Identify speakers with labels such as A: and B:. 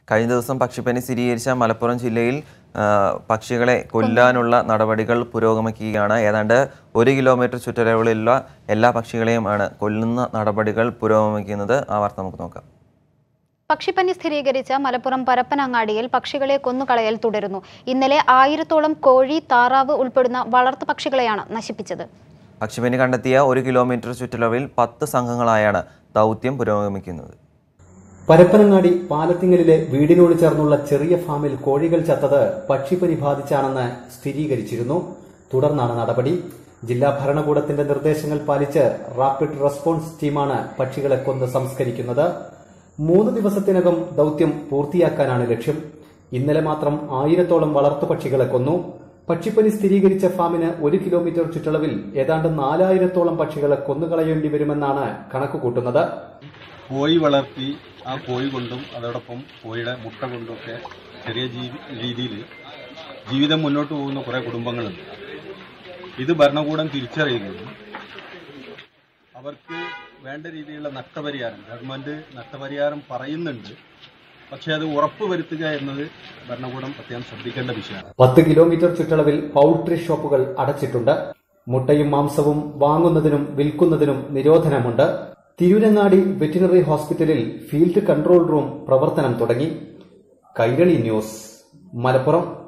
A: കഴിഞ്ഞ ദിവസം പക്ഷിപ്പനി സ്ഥിരീകരിച്ച മലപ്പുറം ജില്ലയിൽ പക്ഷികളെ കൊല്ലാനുള്ള നടപടികൾ പുരോഗമിക്കുകയാണ്. ഏതാണ്ട് 1 കിലോമീറ്റർ ചുറ്റളവിലുള്ള എല്ലാ പക്ഷികളെയുമാണ് കൊല്ലുന്ന നടപടികൾ പുരോഗമിക്കുന്നത്. ആ വാർത്ത നമുക്ക് നോക്കാം.
B: പക്ഷിപ്പനി സ്ഥിരീകരിച്ച മലപ്പുറം പരപ്പനങ്ങാടിയിൽ പക്ഷികളെ കൊന്നുകളയൽ തുടരുന്നു. ഇന്നലെ 1000-ഓളം കോഴി, താറാവ് ഉൾപ്പെടുന്ന വളർത്തു പക്ഷികളെയാണ് നശിപ്പിച്ചത്.
A: പക്ഷിപ്പനി കണ്ടെത്തിയ 1 കിലോമീറ്റർ ചുറ്റളവിൽ 10 സംഘങ്ങളായാണ് ദൗത്യം പുരോഗമിക്കുന്നത്.
C: പരപ്പനങ്ങാടി പാലത്തിങ്ങലിലെ വീടിനോട് ചേർന്നുള്ള ചെറിയ ഫാമിൽ കോഴികൾ ചത്തത് പക്ഷിപ്പനി ബാധിച്ചാണെന്ന് സ്ഥിരീകരിച്ചിരുന്നു. തുടർന്നാണ് നടപടി. ജില്ലാ ഭരണകൂടത്തിന്റെ നിർദ്ദേശങ്ങൾ പാലിച്ച് റാപ്പിഡ് റെസ്പോൺസ് ടീമാണ് പക്ഷികളെ കൊന്ന് സംസ്കരിക്കുന്നത്. 3 ദിവസത്തിനകം ദൌത്യം പൂർത്തിയാക്കാനാണ് ലക്ഷ്യം. ഇന്നലെ മാത്രം 1000-ഓളം വളർത്തുപക്ഷികളെ കൊന്നു. പക്ഷിപ്പനി സ്ഥിരീകരിച്ച ഫാമിന് 1 കിലോമീറ്റർ ചുറ്റളവിൽ ഏതാണ്ട് 4000-ഓളം പക്ഷികളെ കൊന്നുകളയേണ്ടി വരുമെന്നാണ് കണക്കുകൂട്ടുന്നത്.
D: കോഴി വളർത്തി ആ കോഴി കൊണ്ടും അതോടൊപ്പം കോഴിയുടെ മുട്ട കൊണ്ടുമൊക്കെ ചെറിയ രീതിയിൽ ജീവിതം മുന്നോട്ട് പോകുന്ന കുറേ കുടുംബങ്ങളുണ്ട്. ഇത് ഭരണകൂടം തിരിച്ചറിയുകയും അവർക്ക് വേണ്ട രീതിയിലുള്ള നഷ്ടപരിഹാരം, ഗവൺമെന്റ് നഷ്ടപരിഹാരം പറയുന്നുണ്ട്, പക്ഷെ അത് ഉറപ്പുവരുത്തുക എന്നത് ഭരണകൂടം പ്രത്യേകം ശ്രദ്ധിക്കേണ്ട വിഷയമാണ്.
C: 10 കിലോമീറ്റർ ചുറ്റളവിൽ പൌൾട്രി ഷോപ്പുകൾ അടച്ചിട്ടുണ്ട്. മുട്ടയും മാംസവും വാങ്ങുന്നതിനും വിൽക്കുന്നതിനും നിരോധനമുണ്ട്. തിരൂരങ്ങാടി വെറ്റിനറി ഹോസ്പിറ്റലിൽ ഫീൽഡ് കൺട്രോൾ റൂം പ്രവർത്തനം തുടങ്ങി. കൈരളി ന്യൂസ്, മലപ്പുറം.